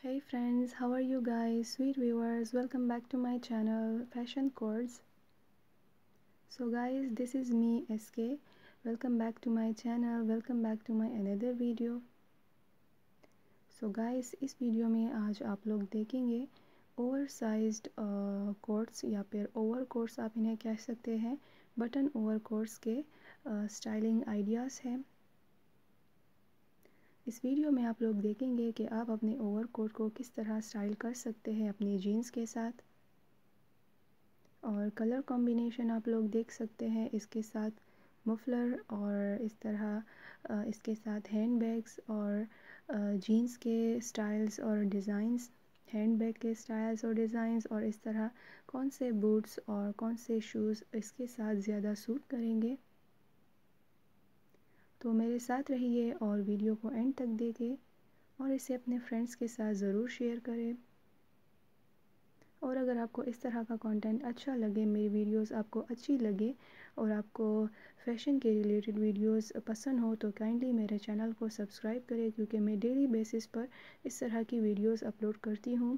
Hey friends, how are you guys? Sweet viewers, welcome back to my channel Fashion Codes. So guys, this is me SK. Welcome back to my channel, welcome back to my another video. So guys, इस video में आज आप लोग देखेंगे oversized quotes या फिर over quotes आप इन्हें कह सकते हैं, बटन ओवर कोट्स के स्टाइलिंग आइडियाज़ हैं। इस वीडियो में आप लोग देखेंगे कि आप अपने ओवरकोट को किस तरह स्टाइल कर सकते हैं अपनी जीन्स के साथ, और कलर कॉम्बिनेशन आप लोग देख सकते हैं इसके साथ मफलर और इस तरह इसके साथ हैंड बैग्स और जीन्स के स्टाइल्स और डिज़ाइंस, हैंड बैग के स्टाइल्स और डिज़ाइंस, और इस तरह कौन से बूट्स और कौन से शूज़ इसके साथ ज़्यादा सूट करेंगे। तो मेरे साथ रहिए और वीडियो को एंड तक देखें और इसे अपने फ्रेंड्स के साथ ज़रूर शेयर करें। और अगर आपको इस तरह का कंटेंट अच्छा लगे, मेरी वीडियोस आपको अच्छी लगे और आपको फैशन के रिलेटेड वीडियोस पसंद हो, तो काइंडली मेरे चैनल को सब्सक्राइब करें, क्योंकि मैं डेली बेसिस पर इस तरह की वीडियोस अपलोड करती हूँ।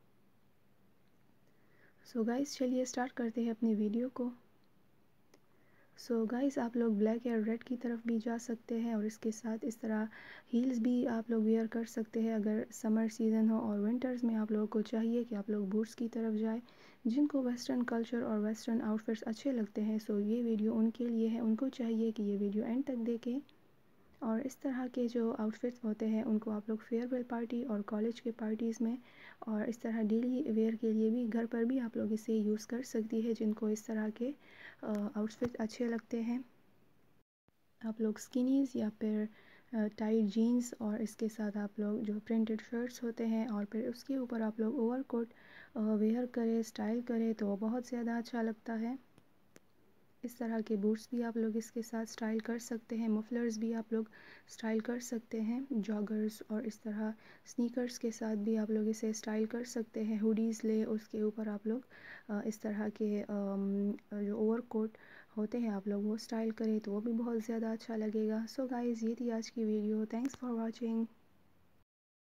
सो गाइस, चलिए स्टार्ट करते हैं अपनी वीडियो को। सो गाइस, आप लोग ब्लैक या रेड की तरफ भी जा सकते हैं और इसके साथ इस तरह हील्स भी आप लोग वेयर कर सकते हैं अगर समर सीज़न हो, और विंटर्स में आप लोगों को चाहिए कि आप लोग बूट्स की तरफ जाए। जिनको वेस्टर्न कल्चर और वेस्टर्न आउटफिट्स अच्छे लगते हैं, सो ये वीडियो उनके लिए है। उनको चाहिए कि ये वीडियो एंड तक देखें। और इस तरह के जो आउटफिट्स होते हैं उनको आप लोग फेयरवेल पार्टी और कॉलेज के पार्टीज़ में और इस तरह डेली वेयर के लिए भी घर पर भी आप लोग इसे यूज़ कर सकती है, जिनको इस तरह के आउटफिट अच्छे लगते हैं। आप लोग स्किनीज़ या फिर टाइट जीन्स और इसके साथ आप लोग जो प्रिंटेड शर्ट्स होते हैं और फिर उसके ऊपर आप लोग ओवरकोट वेयर करें, स्टाइल करें, तो बहुत ज़्यादा अच्छा लगता है। इस तरह के बूट्स भी आप लोग इसके साथ स्टाइल कर सकते हैं, मफलर्स भी आप लोग स्टाइल कर सकते हैं, जॉगर्स और इस तरह स्नीकर्स के साथ भी आप लोग इसे स्टाइल कर सकते हैं। हुडीज़ ले उसके ऊपर आप लोग इस तरह के जो ओवरकोट होते हैं आप लोग वो स्टाइल करें, तो वो भी बहुत ज़्यादा अच्छा लगेगा। सो गाइज़, ये थी आज की वीडियो। Thanks for watching.